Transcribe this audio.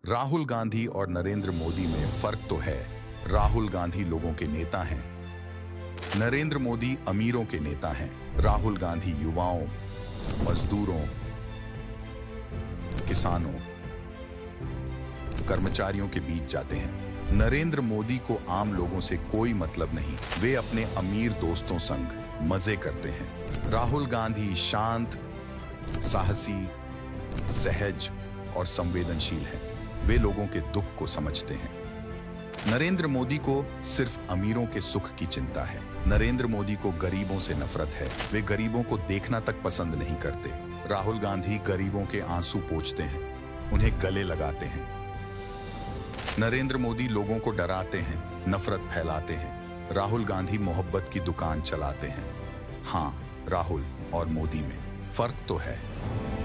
राहुल गांधी और नरेंद्र मोदी में फर्क तो है। राहुल गांधी लोगों के नेता हैं, नरेंद्र मोदी अमीरों के नेता हैं। राहुल गांधी युवाओं, मजदूरों, किसानों, कर्मचारियों के बीच जाते हैं। नरेंद्र मोदी को आम लोगों से कोई मतलब नहीं, वे अपने अमीर दोस्तों संग मजे करते हैं। राहुल गांधी शांत, साहसी, सहज और संवेदनशील हैं। वे लोगों के दुख को समझते हैं। नरेंद्र मोदी को सिर्फ अमीरों के सुख की चिंता है। नरेंद्र मोदी को गरीबों से नफरत है, वे गरीबों को देखना तक पसंद नहीं करते। राहुल गांधी गरीबों के आंसू पोंछते हैं, उन्हें गले लगाते हैं। नरेंद्र मोदी लोगों को डराते हैं, नफरत फैलाते हैं। राहुल गांधी मोहब्बत की दुकान चलाते हैं। हाँ, राहुल और मोदी में फर्क तो है।